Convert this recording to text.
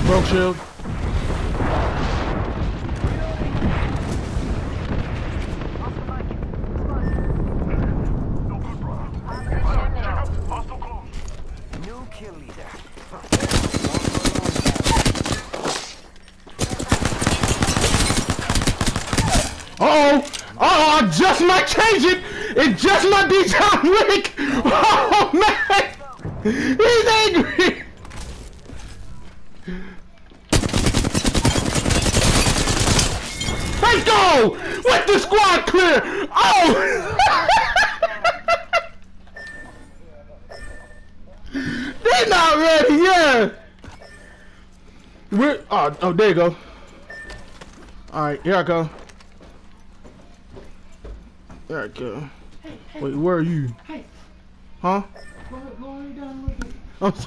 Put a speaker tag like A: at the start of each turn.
A: Broke shield.
B: New kill leader.
A: Uh-oh! Uh-oh, I just might change it! It just might be John Wick! Oh, man! He's angry! Let's go! With the squad clear! Oh! They're not ready, yeah! We're, oh, there you go. Alright, here I go. There I go. Wait, where are you? Huh? I'm